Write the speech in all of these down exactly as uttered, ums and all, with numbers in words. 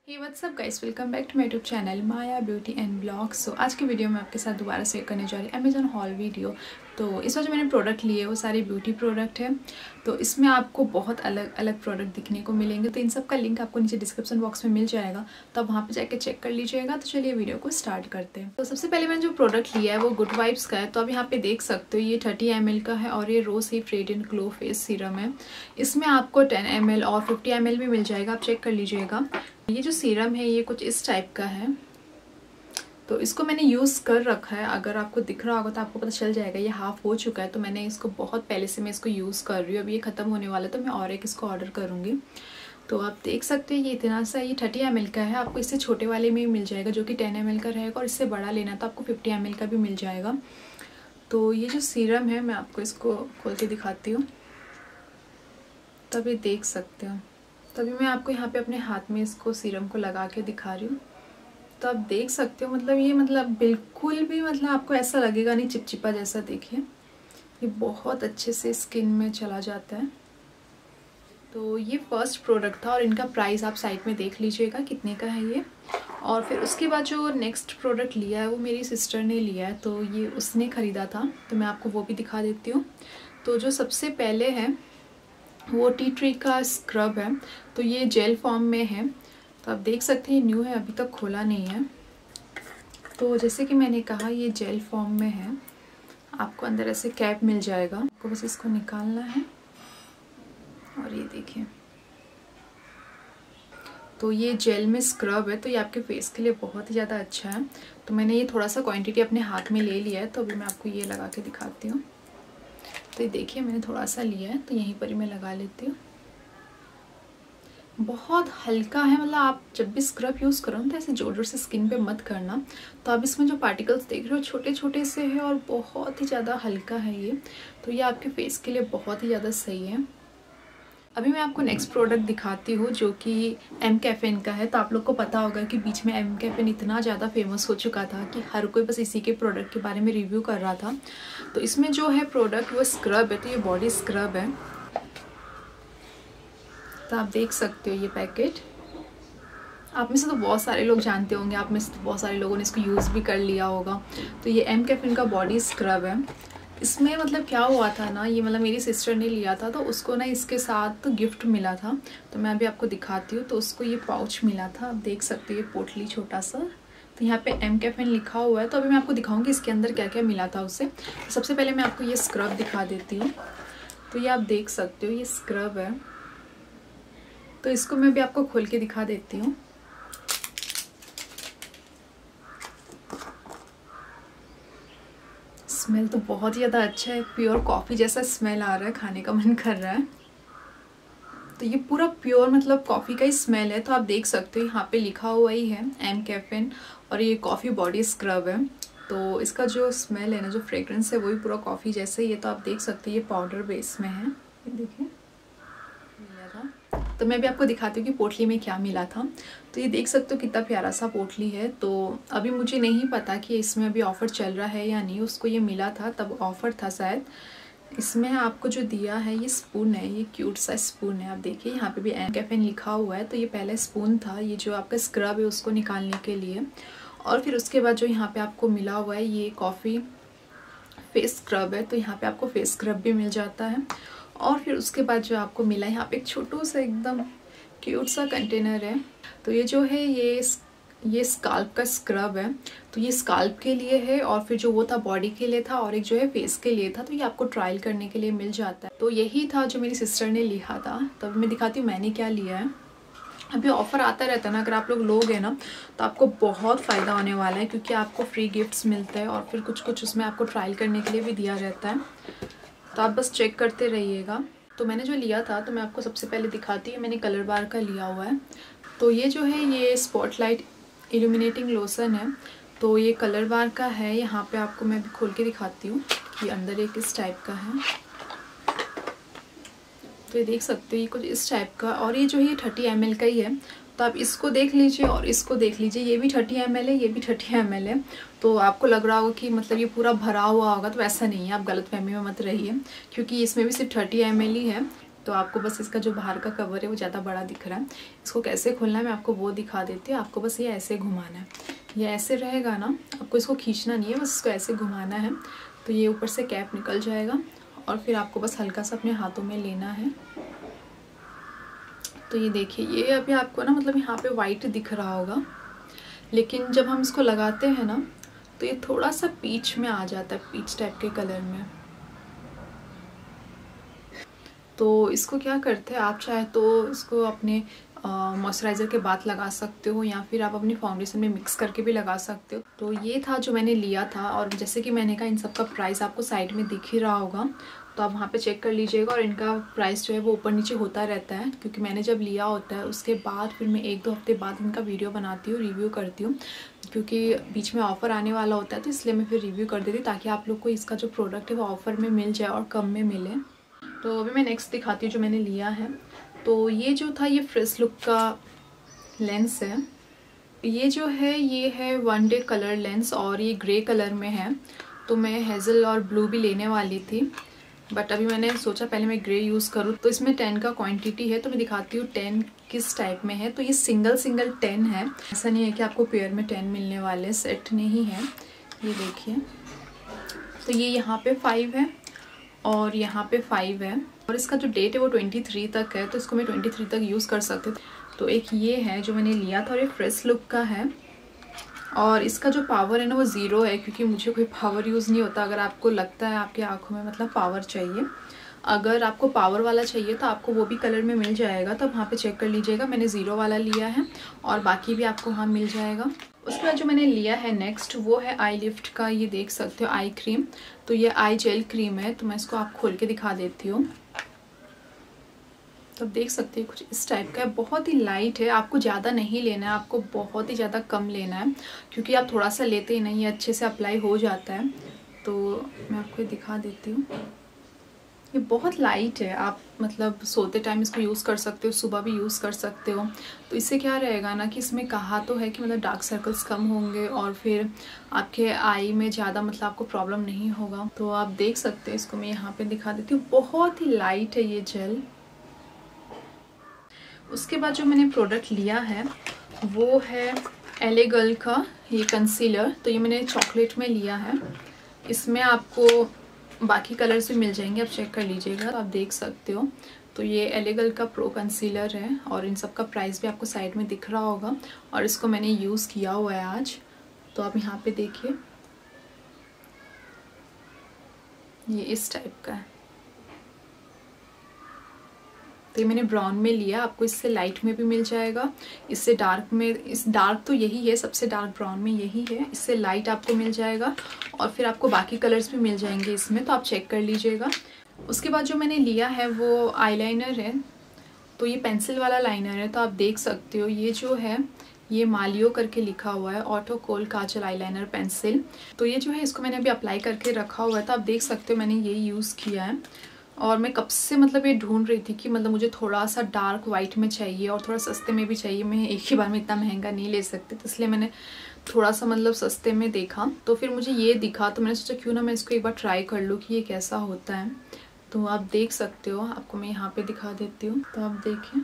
Hey what's up guys, welcome back to my YouTube channel Maya beauty and blog. So आज की video में आपके साथ दोबारा शेयर करने जा रही हूँ अमेजॉन हॉल वीडियो। तो इस बार जो मैंने प्रोडक्ट लिए वो सारे ब्यूटी प्रोडक्ट है। तो इसमें आपको बहुत अलग अलग प्रोडक्ट दिखने को मिलेंगे। तो इन सब का लिंक आपको नीचे डिस्क्रिप्शन बॉक्स में मिल जाएगा, तो आप वहाँ पे जाके चेक कर लीजिएगा। तो चलिए वीडियो को स्टार्ट करते हैं। तो सबसे पहले मैंने जो प्रोडक्ट लिया है वो गुड वाइब्स का है। तो आप यहाँ पे देख सकते हो ये थर्टी एम एल का है और ये rose hip radiant glow face serum है। इसमें आपको टेन एम एल और फिफ्टी एम एल भी मिल जाएगा, आप चेक कर लीजिएगा। ये जो सीरम है ये कुछ इस टाइप का है। तो इसको मैंने यूज़ कर रखा है, अगर आपको दिख रहा होगा तो आपको पता चल जाएगा। ये हाफ हो चुका है, तो मैंने इसको बहुत पहले से मैं इसको यूज़ कर रही हूँ। अभी ये ख़त्म होने वाला है तो मैं और एक इसको ऑर्डर करूँगी। तो आप देख सकते हैं ये इतना सा, ये थर्टी एम एल का है। आपको इससे छोटे वाले में भी मिल जाएगा जो कि टेन एम एल का रहेगा, और इससे बड़ा लेना तो आपको फिफ्टी एम एल का भी मिल जाएगा। तो ये जो सीरम है मैं आपको इसको खोल के दिखाती हूँ, तभी देख सकते हो। तभी मैं आपको यहाँ पे अपने हाथ में इसको सीरम को लगा के दिखा रही हूँ। तो आप देख सकते हो, मतलब ये मतलब बिल्कुल भी मतलब आपको ऐसा लगेगा नहीं चिपचिपा जैसा। देखिए ये बहुत अच्छे से स्किन में चला जाता है। तो ये फर्स्ट प्रोडक्ट था और इनका प्राइस आप साइड में देख लीजिएगा कितने का है ये। और फिर उसके बाद जो नेक्स्ट प्रोडक्ट लिया है वो मेरी सिस्टर ने लिया है, तो ये उसने ख़रीदा था, तो मैं आपको वो भी दिखा देती हूँ। तो जो सबसे पहले है वो टी ट्री का स्क्रब है। तो ये जेल फॉर्म में है, तो आप देख सकते हैं न्यू है, अभी तक खोला नहीं है। तो जैसे कि मैंने कहा ये जेल फॉर्म में है। आपको अंदर ऐसे कैप मिल जाएगा, आपको बस इसको निकालना है। और ये देखिए, तो ये जेल में स्क्रब है, तो ये आपके फेस के लिए बहुत ही ज़्यादा अच्छा है। तो मैंने ये थोड़ा सा क्वांटिटी अपने हाथ में ले लिया है, तो अभी मैं आपको ये लगा के दिखाती हूँ। तो ये देखिए मैंने थोड़ा सा लिया है, तो यहीं पर ही मैं लगा लेती हूँ। बहुत हल्का है, मतलब आप जब भी स्क्रब यूज़ करो तो ऐसे जोर जोर से स्किन पे मत करना। तो आप इसमें जो पार्टिकल्स देख रहे हो छोटे छोटे से है और बहुत ही ज़्यादा हल्का है ये। तो ये आपके फेस के लिए बहुत ही ज़्यादा सही है। अभी मैं आपको नेक्स्ट प्रोडक्ट दिखाती हूँ जो कि एम कैफेन का है। तो आप लोग को पता होगा कि बीच में एम कैफेन इतना ज़्यादा फेमस हो चुका था कि हर कोई बस इसी के प्रोडक्ट के बारे में रिव्यू कर रहा था। तो इसमें जो है प्रोडक्ट वो स्क्रब है, तो ये बॉडी स्क्रब है। तो आप देख सकते हो ये पैकेट, आप में से तो बहुत सारे लोग जानते होंगे, आप में से तो बहुत सारे लोगों ने इसको यूज़ भी कर लिया होगा। तो ये एम कैफिन का बॉडी स्क्रब है। इसमें मतलब क्या हुआ था ना, ये मतलब मेरी सिस्टर ने लिया था, तो उसको ना इसके साथ तो गिफ्ट मिला था। तो मैं अभी आपको दिखाती हूँ। तो उसको ये पाउच मिला था, आप देख सकते हो ये पोटली छोटा सा। तो यहाँ पे एम कैफिन लिखा हुआ है। तो अभी मैं आपको दिखाऊंगी इसके अंदर क्या क्या मिला था उससे। तो सबसे पहले मैं आपको ये स्क्रब दिखा देती हूँ। तो ये आप देख सकते हो ये स्क्रब है। तो इसको मैं भी आपको खोल के दिखा देती हूँ। स्मेल तो बहुत ही ज़्यादा अच्छा है, प्योर कॉफ़ी जैसा स्मेल आ रहा है, खाने का मन कर रहा है। तो ये पूरा प्योर मतलब कॉफ़ी का ही स्मेल है। तो आप देख सकते हो यहाँ पे लिखा हुआ ही है एम कैफिन, और ये कॉफ़ी बॉडी स्क्रब है। तो इसका जो स्मेल है ना, जो फ्रेग्रेंस है वो भी पूरा कॉफ़ी जैसा ही है। तो आप देख सकते हो ये पाउडर बेस में है, ये देखिए। तो मैं भी आपको दिखाती हूँ कि पोटली में क्या मिला था। तो ये देख सकते हो कितना प्यारा सा पोटली है। तो अभी मुझे नहीं पता कि इसमें अभी ऑफ़र चल रहा है या नहीं, उसको ये मिला था तब ऑफ़र था शायद। इसमें आपको जो दिया है ये स्पून है, ये क्यूट सा स्पून है। आप देखिए यहाँ पे भी एम कैफिन लिखा हुआ है। तो ये पहला स्पून था, ये जो आपका स्क्रब है उसको निकालने के लिए। और फिर उसके बाद जो यहाँ पर आपको मिला हुआ है ये कॉफ़ी फेस स्क्रब है। तो यहाँ पर आपको फेस स्क्रब भी मिल जाता है। और फिर उसके बाद जो आपको मिला है यहाँ पे एक छोटू सा एकदम क्यूट सा कंटेनर है। तो ये जो है ये ये स्काल्प का स्क्रब है। तो ये स्काल्प के लिए है, और फिर जो वो था बॉडी के लिए था, और एक जो है फेस के लिए था। तो ये आपको ट्रायल करने के लिए मिल जाता है। तो यही था जो मेरी सिस्टर ने लिया था। तो अभी मैं दिखाती हूँ मैंने क्या लिया है। अभी ऑफ़र आता रहता है ना, अगर आप लोग लोगे ना तो आपको बहुत फ़ायदा होने वाला है, क्योंकि आपको फ्री गिफ्ट्स मिलते हैं और फिर कुछ कुछ उसमें आपको ट्रायल करने के लिए भी दिया रहता है। तो आप बस चेक करते रहिएगा। तो मैंने जो लिया था तो मैं आपको सबसे पहले दिखाती हूँ। मैंने कलर बार का लिया हुआ है। तो ये जो है ये स्पॉटलाइट इल्यूमिनेटिंग लोशन है। तो ये कलर बार का है। यहाँ पे आपको मैं भी खोल के दिखाती हूँ कि अंदर एक इस टाइप का है। तो ये देख सकते हो ये कुछ इस टाइप का, और ये जो है ये थर्टी एम एल का ही है। तो आप इसको देख लीजिए और इसको देख लीजिए, ये भी थर्टी एम एल है, ये भी थर्टी एम एल है। तो आपको लग रहा होगा कि मतलब ये पूरा भरा हुआ होगा, तो ऐसा नहीं है, आप गलतफहमी में मत रहिए, क्योंकि इसमें भी सिर्फ थर्टी एम एल ही है। तो आपको बस इसका जो बाहर का कवर है वो ज़्यादा बड़ा दिख रहा है। इसको कैसे खोलना है मैं आपको वो दिखा देती हूँ। आपको बस ये ऐसे घुमाना है, ये ऐसे रहेगा ना, आपको इसको खींचना नहीं है, बस इसको ऐसे घुमाना है तो ये ऊपर से कैप निकल जाएगा। और फिर आपको बस हल्का सा अपने हाथों में लेना है। तो ये देखिए, ये अभी आपको ना मतलब यहाँ पे वाइट दिख रहा होगा, लेकिन जब हम इसको लगाते हैं ना तो ये थोड़ा सा पीच में आ जाता है, पीच टाइप के कलर में। तो इसको क्या करते हैं, आप चाहे तो इसको अपने मॉइस्चराइज़र के बाद लगा सकते हो या फिर आप अपनी फाउंडेशन में मिक्स करके भी लगा सकते हो। तो ये था जो मैंने लिया था, और जैसे कि मैंने कहा इन सब का प्राइस आपको साइड में दिख ही रहा होगा, तो आप वहाँ पे चेक कर लीजिएगा। और इनका प्राइस जो है वो ऊपर नीचे होता रहता है, क्योंकि मैंने जब लिया होता है उसके बाद फिर मैं एक दो हफ्ते बाद इनका वीडियो बनाती हूँ, रिव्यू करती हूँ, क्योंकि बीच में ऑफ़र आने वाला होता है, तो इसलिए मैं फिर रिव्यू कर देती हूँ ताकि आप लोग को इसका जो प्रोडक्ट है वो ऑफ़र में मिल जाए और कम में मिले। तो अभी मैं नेक्स्ट दिखाती हूँ जो मैंने लिया है। तो ये जो था ये फ्रेश लुक का लेंस है। ये जो है ये है वन डे कलर लेंस और ये ग्रे कलर में है। तो मैं हेज़ल और ब्लू भी लेने वाली थी, बट अभी मैंने सोचा पहले मैं ग्रे यूज़ करूँ। तो इसमें टेन का क्वांटिटी है, तो मैं दिखाती हूँ टेन किस टाइप में है। तो ये सिंगल सिंगल टेन है, ऐसा नहीं है कि आपको पेयर में टेन मिलने वाले, सेट नहीं है। ये देखिए, तो ये यहाँ पे फाइव है और यहाँ पे फाइव है, और इसका जो डेट है वो ट्वेंटी थ्री तक है, तो इसको मैं ट्वेंटी थ्री तक यूज़ कर सकती हूँ। तो एक ये है जो मैंने लिया था और ये फ्रेश लुक का है, और इसका जो पावर है ना वो ज़ीरो है, क्योंकि मुझे कोई पावर यूज़ नहीं होता। अगर आपको लगता है आपकी आँखों में मतलब पावर चाहिए, अगर आपको पावर वाला चाहिए तो आपको वो भी कलर में मिल जाएगा, तो वहाँ पे चेक कर लीजिएगा। मैंने ज़ीरो वाला लिया है और बाकी भी आपको वहाँ मिल जाएगा। उसके बाद जो मैंने लिया है नेक्स्ट वो है आई लिफ्ट का, ये देख सकते हो आई क्रीम। तो ये आई जेल क्रीम है, तो मैं इसको आप खोल के दिखा देती हूँ। तो आप देख सकते हैं कुछ इस टाइप का है, बहुत ही लाइट है। आपको ज़्यादा नहीं लेना है, आपको बहुत ही ज़्यादा कम लेना है, क्योंकि आप थोड़ा सा लेते ही नहीं, अच्छे से अप्लाई हो जाता है। तो मैं आपको ये दिखा देती हूँ, ये बहुत लाइट है। आप मतलब सोते टाइम इसको यूज़ कर सकते हो, सुबह भी यूज़ कर सकते हो। तो इससे क्या रहेगा ना कि इसमें कहा तो है कि मतलब डार्क सर्कल्स कम होंगे और फिर आपके आई में ज़्यादा मतलब आपको प्रॉब्लम नहीं होगा। तो आप देख सकते हैं, इसको मैं यहाँ पे दिखा देती हूँ, बहुत ही लाइट है ये जेल। उसके बाद जो मैंने प्रोडक्ट लिया है वो है एले गर्ल का ये कंसीलर। तो ये मैंने चॉकलेट में लिया है, इसमें आपको बाकी कलर्स भी मिल जाएंगे, आप चेक कर लीजिएगा। तो आप देख सकते हो, तो ये एले गर्ल का प्रो कंसीलर है और इन सब का प्राइस भी आपको साइड में दिख रहा होगा, और इसको मैंने यूज़ किया हुआ है आज। तो आप यहाँ पे देखिए, ये इस टाइप का है। तो ये मैंने ब्राउन में लिया, आपको इससे लाइट में भी मिल जाएगा, इससे डार्क में, इस डार्क तो यही है, सबसे डार्क ब्राउन में यही है, इससे लाइट आपको मिल जाएगा और फिर आपको बाकी कलर्स भी मिल जाएंगे इसमें, तो आप चेक कर लीजिएगा। उसके बाद जो मैंने लिया है वो आईलाइनर है। तो ये पेंसिल वाला लाइनर है, तो आप देख सकते हो ये जो है ये मालियो करके लिखा हुआ है, auto kohl kajal eyeliner pencil. तो ये जो है इसको मैंने अभी अप्लाई करके रखा हुआ है, तो आप देख सकते हो मैंने ये यूज़ किया है। और मैं कब से मतलब ये ढूंढ रही थी कि मतलब मुझे थोड़ा सा डार्क वाइट में चाहिए और थोड़ा सस्ते में भी चाहिए। मैं एक ही बार में इतना महंगा नहीं ले सकती, तो इसलिए मैंने थोड़ा सा मतलब सस्ते में देखा, तो फिर मुझे ये दिखा, तो मैंने सोचा क्यों ना मैं इसको एक बार ट्राई कर लूँ कि ये कैसा होता है। तो आप देख सकते हो, आपको मैं यहाँ पे दिखा देती हूँ, तो आप देखें।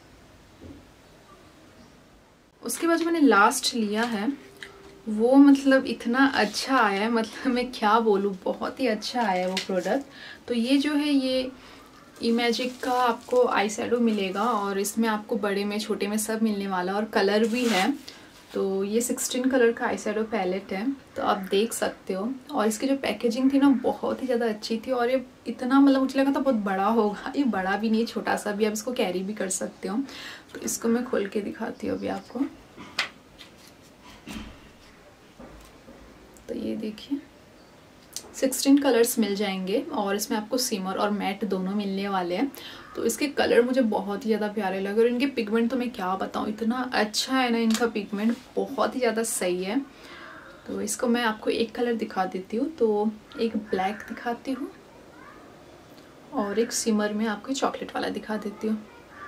उसके बाद जो मैंने लास्ट लिया है वो मतलब इतना अच्छा आया है, मतलब मैं क्या बोलूँ, बहुत ही अच्छा आया है वो प्रोडक्ट। तो ये जो है ये इमेजिक का आपको आई शैडो मिलेगा, और इसमें आपको बड़े में छोटे में सब मिलने वाला, और कलर भी है। तो ये सिक्सटीन कलर का आई शैडो पैलेट है, तो आप देख सकते हो। और इसकी जो पैकेजिंग थी ना बहुत ही ज़्यादा अच्छी थी, और ये इतना मतलब मुझे लगा था बहुत बड़ा होगा, ये बड़ा भी नहीं है, छोटा सा भी, आप इसको कैरी भी कर सकते हो। तो इसको मैं खोल के दिखाती हूँ अभी आपको। तो ये देखिए सिक्सटीन कलर्स मिल जाएंगे, और इसमें आपको सिमर और मैट दोनों मिलने वाले हैं। तो इसके कलर मुझे बहुत ही ज़्यादा प्यारे लगे, और इनके पिगमेंट तो मैं क्या बताऊँ, इतना अच्छा है ना इनका पिगमेंट, बहुत ही ज़्यादा सही है। तो इसको मैं आपको एक कलर दिखा देती हूँ, तो एक ब्लैक दिखाती हूँ और एक सिमर में आपको चॉकलेट वाला दिखा देती हूँ।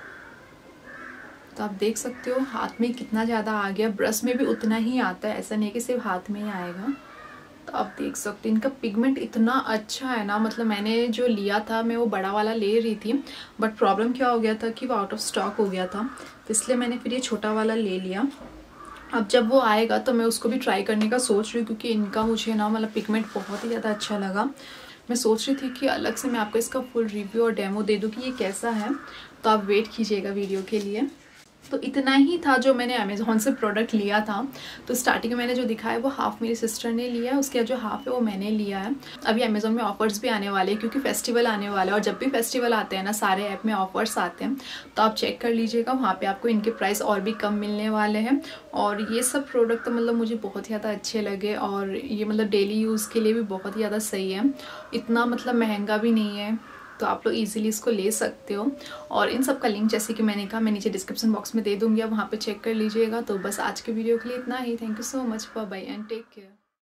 तो आप देख सकते हो हाथ में कितना ज़्यादा आ गया, ब्रश में भी उतना ही आता है, ऐसा नहीं कि सिर्फ हाथ में ही आएगा। तो आप देख सकते हैं इनका पिगमेंट इतना अच्छा है ना, मतलब मैंने जो लिया था मैं वो बड़ा वाला ले रही थी, बट प्रॉब्लम क्या हो गया था कि वो आउट ऑफ स्टॉक हो गया था, तो इसलिए मैंने फिर ये छोटा वाला ले लिया। अब जब वो आएगा तो मैं उसको भी ट्राई करने का सोच रही हूँ, क्योंकि इनका मुझे ना मतलब पिगमेंट बहुत ही ज़्यादा अच्छा लगा। मैं सोच रही थी कि अलग से मैं आपको इसका फुल रिव्यू और डेमो दे दूँ कि ये कैसा है, तो आप वेट कीजिएगा वीडियो के लिए। तो इतना ही था जो मैंने अमेज़ॉन से प्रोडक्ट लिया था। तो स्टार्टिंग में मैंने जो दिखाया वो हाफ़ मेरी सिस्टर ने लिया है, उसके जो हाफ़ है वो मैंने लिया है। अभी अमेज़ॉन में ऑफर्स भी आने वाले हैं क्योंकि फेस्टिवल आने वाला है, और जब भी फेस्टिवल आते हैं ना सारे ऐप में ऑफर्स आते हैं, तो आप चेक कर लीजिएगा, वहाँ पर आपको इनके प्राइस और भी कम मिलने वाले हैं। और ये सब प्रोडक्ट तो मतलब मुझे बहुत ही ज़्यादा अच्छे लगे, और ये मतलब डेली यूज़ के लिए भी बहुत ही ज़्यादा सही है, इतना मतलब महंगा भी नहीं है, तो आप लोग इजीली इसको ले सकते हो। और इन सब का लिंक जैसे कि मैंने कहा मैं नीचे डिस्क्रिप्शन बॉक्स में दे दूँगी, आप वहाँ पे चेक कर लीजिएगा। तो बस आज के वीडियो के लिए इतना ही। Thank you so much, bye bye and take care.